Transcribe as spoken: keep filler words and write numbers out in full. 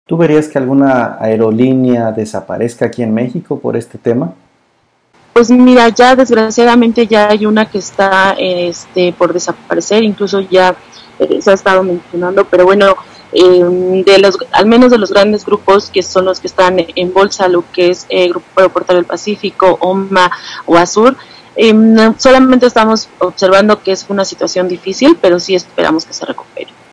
¿Tú verías que alguna aerolínea desaparezca aquí en México por este tema? Pues mira, ya desgraciadamente ya hay una que está este, por desaparecer, incluso ya eh, se ha estado mencionando, pero bueno, eh, de los, al menos de los grandes grupos que son los que están en bolsa, lo que es eh, Grupo Aeroportuario del Pacífico, OMA o ASUR, eh, solamente estamos observando que es una situación difícil, pero sí esperamos que se recupere.